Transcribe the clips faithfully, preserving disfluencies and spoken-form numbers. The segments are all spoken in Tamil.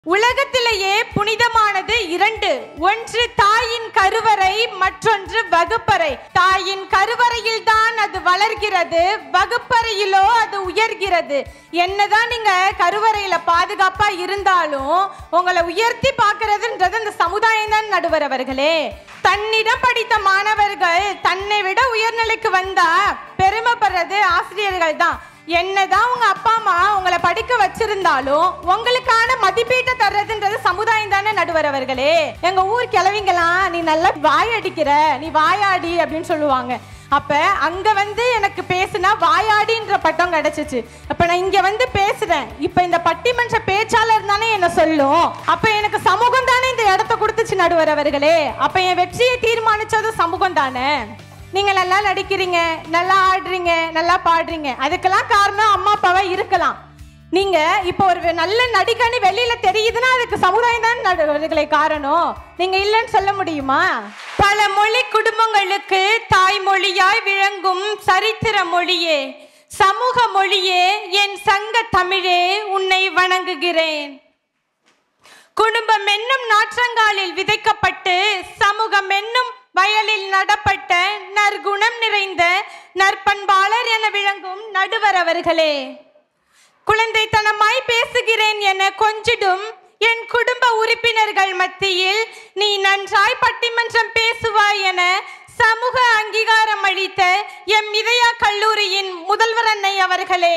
உலகத்திலேயே புனிதமானது இரண்டு. ஒன்று தாயின் கருவறை, மற்றொன்று வகுப்பறை. தாயின் கருவறையில் தான் அது வளர்கிறது, வகுப்பறையிலோ அது உயர்கிறது. என்னதான் நீங்க கருவறையில பாதுகாப்பா இருந்தாலும் உங்களை உயர்த்தி பார்க்கிறதுன்றது அந்த சமுதாயம் தான். நடுவர் அவர்களே, தன்னிடம் படித்த மாணவர்கள் தன்னை விட உயர்நிலைக்கு வந்தா பெருமைப்படுறது ஆசிரியர்கள் தான். என்னதான் உங்க அப்பா அம்மா உங்களை படிக்க வச்சிருந்தாலும் உங்களுக்கான மதிப்பீட்டை தர்றதுன்றது சமுதாயம் தானே. நடுவர் அவர்களே, எங்க ஊர் கிழவிங்களாம் நீ நல்லா வாயடிக்கிற, நீ வாயாடி அப்படின்னு சொல்லுவாங்க. அப்ப அங்க வந்து எனக்கு பேசுனா வாயாடின்ற பட்டம் கிடைச்சிச்சு. அப்ப நான் இங்க வந்து பேசுறேன். இப்ப இந்த பட்டிமன்ற பேச்சாளர் தானே என்ன சொல்லும். அப்ப எனக்கு சமூகம் தானே இந்த இடத்த கொடுத்துச்சு. நடுவர் அவர்களே, அப்ப என் வெற்றியை தீர்மானிச்சது சமூகம் தானே. நீங்க நல்லா நடிக்கிறீங்க, நல்லா ஆடுறீங்க, நல்லா பாடுறீங்க, அதுக்கெல்லாம் காரணம் அம்மா அப்பாவா இருக்கலாம். நீங்க இப்போ ஒரு நல்ல நடிகன்னு வெளியில தெரியுதுன்னா அதுக்கு சமுதாயம் தான் நடுவர்களே காரணம். நீங்க இல்லைன்னு சொல்ல முடியுமா? பல மொழி குடும்பங்களுக்கு தாய்மொழியாய் விளங்கும் சரித்திர மொழியே, சமூக மொழியே, என் சங்க தமிழே, உன்னை வணங்குகிறேன். குடும்பம் என்னும் நாற்றங்காலில் விதைக்கப்பட்டு சமூகம் என்னும் வயலில் நடப்பட்ட நற்குணம் நிறைந்த நற்பண்பாளர் என விளங்கும் நடுவர் அவர்களே, குழந்தைத்தனமாய் பேசுகிறேன் என கொஞ்சிடும் என் குடும்ப உறுப்பினர்கள் மத்தியில் நீ நன்றாய் பட்டிமன்றம் பேசுவாய் என சமூக அங்கீகாரம் அளித்த எம் இதயா கல்லூரியின் முதல்வர் அன்னை அவர்களே,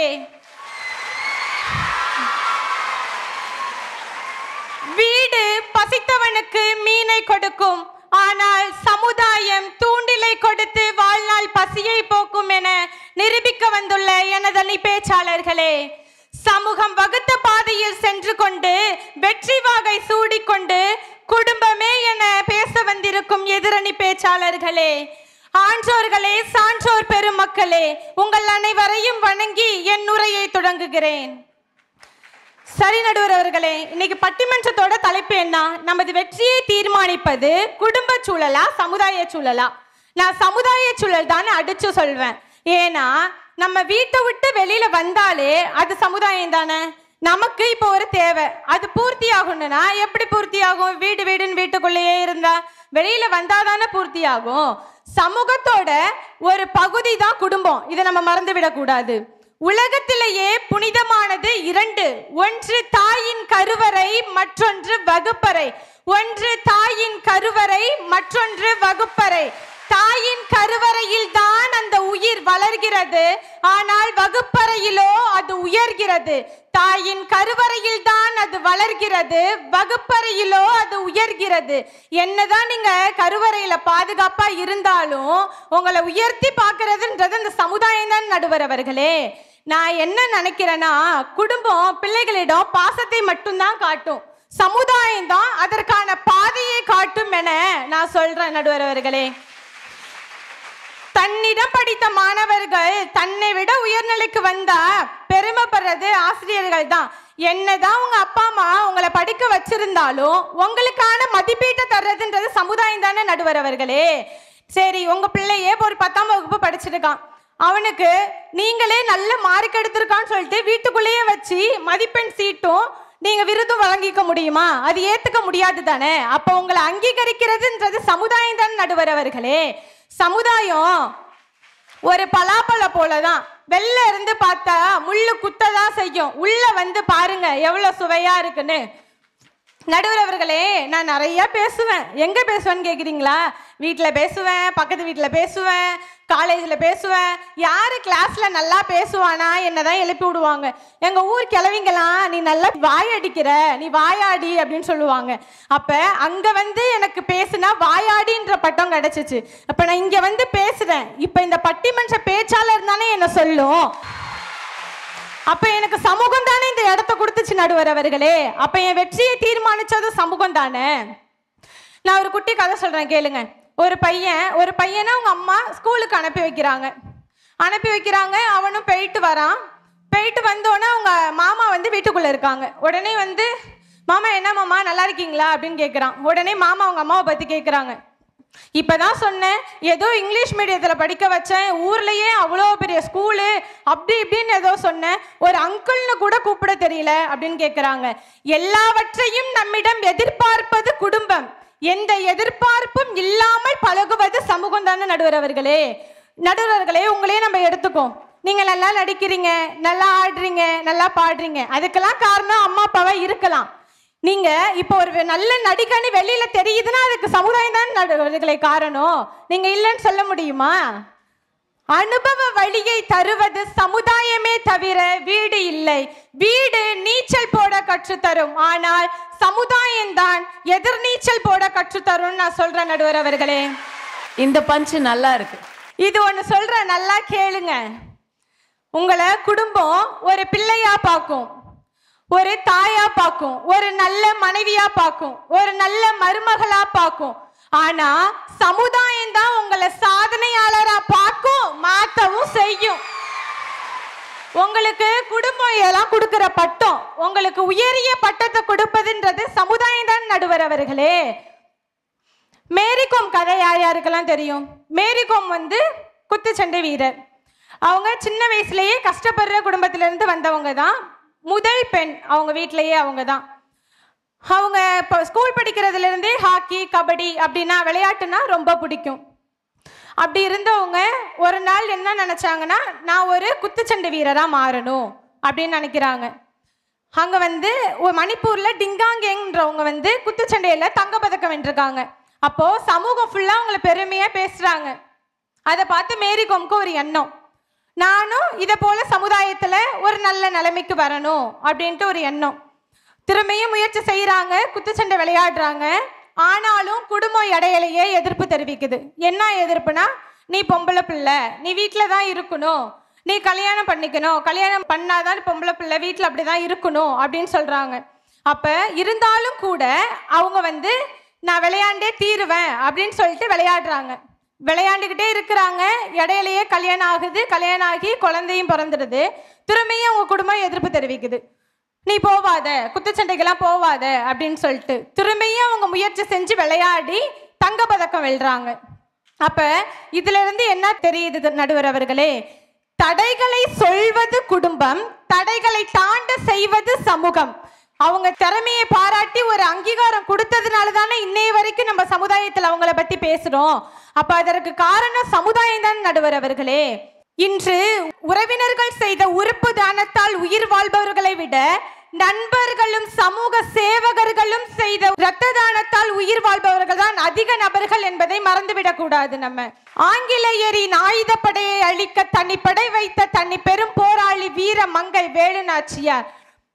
வீடு பசித்தவனுக்கு மீனை கொடுக்கும், ஆனால் சமுதாயம் தூண்டிலை கொடுத்து வாழ்நாள் பசியை போக்கும் என நிரூபிக்க வந்துள்ள எனதனி பேச்சாளர்களே, சமூகம் வகுத்த பாதையில் சென்று கொண்டு வெற்றி வாகை சூடிக்கொண்டு குடும்பமே என பேச வந்திருக்கும் எதிரணி பேச்சாளர்களே, ஆன்றோர்களே, சான்றோர் பெருமக்களே, உங்கள் அனைவரையும் வணங்கி என் உரையை தொடங்குகிறேன். சரி நடுவர் அவர்களே, இன்னைக்கு பட்டிமன்றத்தோட தலைப்பு என்ன? நமது வெற்றியை தீர்மானிப்பது குடும்ப சூழலா சமுதாய சூழலா? நான் சமுதாய சூழல் தானே அடிச்சு சொல்வேன். ஏன்னா நம்ம வீட்டை விட்டு வெளியில வந்தாலே அது சமுதாயம் தானே. நமக்கு இப்போ ஒரு தேவை, அது பூர்த்தி ஆகணும்னா எப்படி பூர்த்தி ஆகும்? வீடு வீடுன்னு வீட்டுக்குள்ளேயே இருந்தா வெளியில வந்தாதானே பூர்த்தி ஆகும். சமூகத்தோட ஒரு பகுதி தான் குடும்பம், இதை நம்ம மறந்து விடக்கூடாது. உலகத்திலேயே புனிதமானது இரண்டு. ஒன்று தாயின் கருவறை, மற்றொன்று வகுப்பறை. ஒன்று தாயின் கருவறை, மற்றொன்று வகுப்பறை. தாயின் கருவறையில் தான் அந்த உயிர் வளர்கிறது, ஆனால் வகுப்பறையிலோ அது உயர்கிறது. தாயின் கருவறையில் தான் அது வளர்கிறது, வகுப்பறையிலோ அது உயர்கிறது. என்னதான் நீங்க கருவறையில பாதுகாப்பா இருந்தாலும் உங்களை உயர்த்தி பார்க்கிறதுன்றது அந்த சமுதாயம் தான். நடுவர் அவர்களே, நான் என்ன நினைக்கிறேன்னா, குடும்பம் பிள்ளைகளிடம் பாசத்தை மட்டும்தான் காட்டும், சமுதாயம் தான் அதற்கான பாதையை காட்டும் என நான் சொல்றேன். நடுவர் அவர்களே, தன்னிடம் படித்த மாணவர்கள் தன்னை விட உயர்நிலைக்கு வந்தா பெருமைப்படுறது ஆசிரியர்கள் தான். என்னதான் உங்க அப்பா அம்மா உங்களை படிக்க வச்சிருந்தாலும் உங்களுக்கான மதிப்பீட்டை தர்றதுன்றது சமுதாயம் தானே. நடுவர் அவர்களே, சரி, உங்க பிள்ளையே ஒரு பத்தாம் வகுப்பு படிச்சிருக்கான், அவனுக்கு நீங்களே நல்ல மார்க் எடுத்திருக்கான்னு சொல்லிட்டு வீட்டுக்குள்ளேயே வச்சு மதிப்பெண் சீட்டும் நீங்க விருதும் வழங்கிக்க முடியுமா? அது ஏத்துக்க முடியாது தானே. அப்ப உங்களை அங்கீகரிக்கிறதுன்றது சமுதாயம் தான். நடுவர் அவர்களே, சமுதாயம் ஒரு பலாப்பழ போலதான், வெளில இருந்து பார்த்தா முள்ளு குத்ததான் செய்யும், உள்ள வந்து பாருங்க எவ்வளவு சுவையா இருக்குன்னு. நடுவர் அவர்களே, நான் நிறைய பேசுவேன். எங்க பேசுவேன்னு கேக்குறீங்களா? வீட்டுல பேசுவேன், பக்கத்து வீட்டுல பேசுவேன், காலேஜ்ல பேசுவேன். யாரு கிளாஸ்ல நல்லா பேசுவானா என்னதான் எழுப்பி விடுவாங்க. எங்க ஊர் கிழவிங்களாம் நீ நல்லா வாயடிக்கிற, நீ வாயாடி அப்படின்னு சொல்லுவாங்க. அப்ப அங்க வந்து எனக்கு பேசுனா வாயாடின்ற பட்டம் கிடைச்சிச்சு. அப்ப நான் இங்க வந்து பேசுறேன். இப்ப இந்த பட்டிமன்ற பேச்சாளர் தானே என்ன சொல்லும். அப்ப எனக்கு சமூகம் தானே இந்த இடத்த கொடுத்துச்சு. நடுவர் அவர்களே, அப்ப என் வெற்றியை தீர்மானிச்சது சமூகம் தானே. நான் ஒரு குட்டி கதை சொல்றேன், கேளுங்க. ஒரு பையன் ஒரு பையனை அவங்க அம்மா ஸ்கூலுக்கு அனுப்பி வைக்கிறாங்க. அனுப்பி வைக்கிறாங்க அவனும் போயிட்டு வரான். போயிட்டு வந்தோடனே அவங்க மாமா வந்து வீட்டுக்குள்ள இருக்காங்க. உடனே வந்து, மாமா என்ன மாமா நல்லா இருக்கீங்களா அப்படின்னு கேட்குறான். உடனே மாமா அவங்க அம்மாவை பத்தி கேட்குறாங்க. இப்பதான் சொன்னேன், ஏதோ இங்கிலீஷ் மீடியத்தில் படிக்க வச்சேன், ஊர்லயே அவ்வளோ பெரிய ஸ்கூலு அப்படி இப்படின்னு ஏதோ சொன்னேன், ஒரு அங்கிள்னு கூட கூப்பிட தெரியல அப்படின்னு கேட்குறாங்க. எல்லாவற்றையும் நம்மிடம் எதிர்பார்ப்பது குடும்பம், எந்த எதிர்பார்ப்பும் இல்லாமல் பழகுவது சமூகம் தானே நடுவர் அவர்களே. நடுவர் அவர்களே, உங்களே நம்ம எடுத்துக்கோம். நீங்க நல்லா நடிக்கிறீங்க, நல்லா ஆடுறீங்க, நல்லா பாடுறீங்க, அதுக்கெல்லாம் காரணம் அம்மா அப்பாவா இருக்கலாம். நீங்க இப்போ ஒரு நல்ல நடிகன்னு வெளியில தெரியுதுன்னா அதுக்கு சமுதாயம் தான் நடுவர்களே காரணம். நீங்க இல்லைன்னு சொல்ல முடியுமா? அனுபவ வழியை தருவது சமுதாயமே தவிர வீடு இல்லை. வீடு நீச்சல் போட கற்றுத்தரும், ஆனால் சமுதாயம் தான் எதிர்நீச்சல் போட கற்றுத்தரும். நான் சொல்றேன் நடுவர் அவர்களே, இந்த பஞ்சு நல்லா இருக்கு. இது ஒண்ணு சொல்றேன், நல்லா கேளுங்க. உங்களை குடும்பம் ஒரு பிள்ளையா பார்க்கும், ஒரு தாயா பார்க்கும், ஒரு நல்ல மனைவியா பார்க்கும், ஒரு நல்ல மருமகளா பார்க்கும். ஆனா சமுதாயம் தான் உங்களை சாதனையாளரா பார்க்கும், மாத்தவும் செய்யும். உங்களுக்கு குடும்பம் எல்லாம் கொடுக்கிற பட்டம், உங்களுக்கு உயரிய பட்டத்தை கொடுப்பதுன்றது சமுதாயம் தான் நடுவர் அவர்களே. மேரிகோம் கதை யார் யாருக்கெல்லாம் தெரியும்? மேரிகோம் வந்து குத்துச்சண்டை வீரர். அவங்க சின்ன வயசுலயே கஷ்டப்படுற குடும்பத்திலிருந்து வந்தவங்க தான். முதல் பெண் அவங்க வீட்டிலேயே அவங்க தான். அவங்க இப்போ ஸ்கூல் படிக்கிறதுல இருந்தே ஹாக்கி, கபடி அப்படின்னா விளையாட்டுனா ரொம்ப பிடிக்கும். அப்படி இருந்தவங்க ஒரு நாள் என்ன நினைச்சாங்கன்னா, நான் ஒரு குத்துச்சண்டை வீரரா மாறணும் அப்படின்னு நினைக்கிறாங்க. அங்க வந்து ஒரு மணிப்பூர்ல டிங்காங்கேங்கிறவங்க வந்து குத்துச்சண்டையில தங்கப்பதக்கம் வென்றிருக்காங்க. அப்போ சமூகம் ஃபுல்லா அவங்கள பெருமையா பேசுறாங்க. அதை பார்த்து மேரிகோம்க்கு ஒரு எண்ணம், நானும் இதை போல சமுதாயத்துல ஒரு நல்ல நிலைமைக்கு வரணும் அப்படின்ட்டு ஒரு எண்ணம். திரும்பியும் முயற்சி செய்யறாங்க, குத்துச்சண்டை விளையாடுறாங்க. ஆனாலும் குடும்பம் இடையிலேயே எதிர்ப்பு தெரிவிக்குது. என்ன எதிர்ப்புனா, நீ பொம்பளை பிள்ளை, நீ வீட்டில தான் இருக்கணும், நீ கல்யாணம் பண்ணிக்கணும், கல்யாணம் பண்ணாதான் பொம்பளை பிள்ளை, வீட்டில் அப்படிதான் இருக்கணும் அப்படின்னு சொல்றாங்க. அப்ப இருந்தாலும் கூட அவங்க வந்து நான் விளையாண்டே தீருவேன் அப்படின்னு சொல்லிட்டு விளையாடுறாங்க. விளையாண்டுக்கிட்டே இருக்கிறாங்க. இடையிலேயே கல்யாணம் ஆகுது. கல்யாணம் ஆகி குழந்தையும் பிறந்துடுது. திரும்பியும் அவங்க குடும்பம் எதிர்ப்பு தெரிவிக்குது, நீ போவாத, குத்துச்சண்டைக்கெல்லாம் போவாத அப்படின்னு சொல்லிட்டு. திரும்பியும் அவங்க முயற்சி செஞ்சு விளையாடி தங்க பதக்கம் வெல்றாங்க. அப்ப இதுல இருந்து என்ன தெரியுது நடுவர் அவர்களே? தடைகளை சொல்வது குடும்பம், தடைகளை தாண்ட செய்வது சமூகம். அவங்க திறமையை பாராட்டி ஒரு அங்கீகாரம் கொடுத்ததுனால தானே இன்னைய வரைக்கும் நம்ம சமுதாயத்தில் அவங்கள பத்தி பேசுறோம். அப்ப அதற்கு காரணம் சமுதாயம் தான் நடுவர் அவர்களே. இன்று உறவினர்கள் செய்த உறுப்பு தானத்தால் உயிர் வாழ்பவர்களை விட நண்பர்களும் சமூக சேவகர்களும் செய்த இரத்த தானத்தால் உயிர் வாழ்பவர்கள் தான் அதிக நபர்கள் என்பதை மறந்துவிடக் கூடாது. நம்ம ஆங்கிலேயரின் ஆயுதப்படையை அழிக்க தனிப்படை வைத்த தனி பெரும் போராளி வீர மங்கை வேலுநாச்சியார்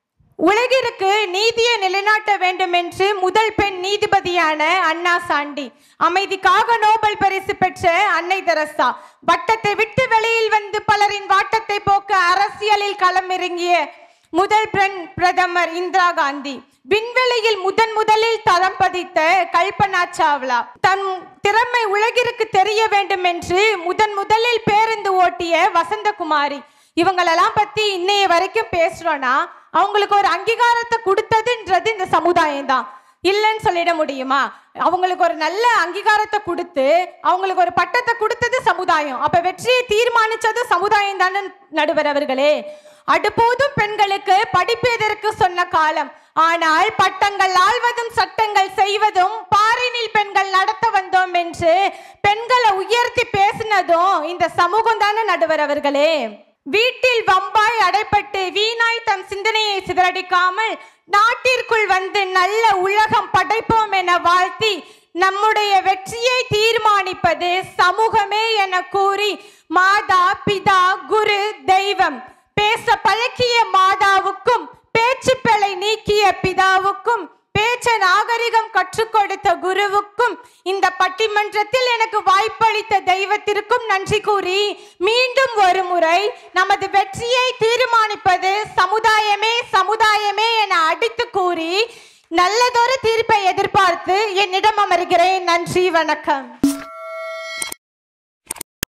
உலகிற்கு நீதியை நிலைநாட்ட வேண்டும் என்று முதல் பெண் நீதிபதியான அண்ணா சாண்டி, அமைதிக்காக நோபல் பரிசு பெற்ற அன்னை தெரசா, வட்டத்தை விட்டு வெளியில் வந்து பலரின் வாட்டத்தை போக்க அரசியலில் களமிறங்கிய முதல் பெண் பிரதமர் இந்திரா காந்தி, விண்வெளியில் முதன் முதலில் தரம் பதித்த கல்பனா சாவ்லா, தன் திறமை உலகிற்கு தெரிய வேண்டும் என்று முதன் முதலில் பேருந்து ஓட்டிய வசந்தகுமாரி, இவங்களெல்லாம் பத்தி இன்னைய வரைக்கும் பேசுறோம்னா அவங்களுக்கு ஒரு அங்கீகாரத்தை கொடுத்ததுன்றது இந்த சமுதாயம் தான். இல்லைன்னு சொல்லிட முடியுமா? அவங்களுக்கு ஒரு நல்ல அங்கீகாரத்தை கொடுத்து அவங்களுக்கு ஒரு பட்டத்தை கொடுத்தது சமுதாயம். அப்ப வெற்றியை தீர்மானிச்சது சமுதாயம் தானே நடுவர் அவர்களே. அடுப்போதும் பெண்களுக்கு படிப்பு எதற்கு சொன்ன காலம், ஆனால் பட்டங்கள் ஆள்வதும் சட்டங்கள் செய்வதும் பாரினில் பெண்கள் நடத்த வந்தோம் என்று பெண்களை உயர்த்தி பேசினதும் இந்த சமூகம் தானே நடுவர் அவர்களே. வீட்டில் வம்பாய் அடைப்பட்டு வீணாய் தம் சிந்தனையை சிதறடிக்காமல் நாட்டிற்குள் வந்து நல்ல உலகம் படைப்போம் என வாழ்த்தி நம்முடைய வெற்றியை தீர்மானிப்பது சமூகமே என கூறி மாதா பிதா குரு தெய்வம் பேச பழக்கிய மாதாவுக்கும் பேச்சு பிழை நீக்கிய பிதாவுக்கும் பேச்ச நாகரிகம் கற்றுக் கொடுத்த குருவுக்கும் இந்த பட்டிமன்றத்தில் எனக்கு வாய்ப்பளித்த தெய்வத்திற்கும் நன்றி கூறி மீண்டும் ஒரு முறை நமது வெற்றியை தீர்மானிப்பது சமுதாயமே சமுதாயமே என அடித்து கூறி நல்லதொரு தீர்ப்பை எதிர்பார்த்து என்னிடம் அமர்கிறேன். நன்றி, வணக்கம்.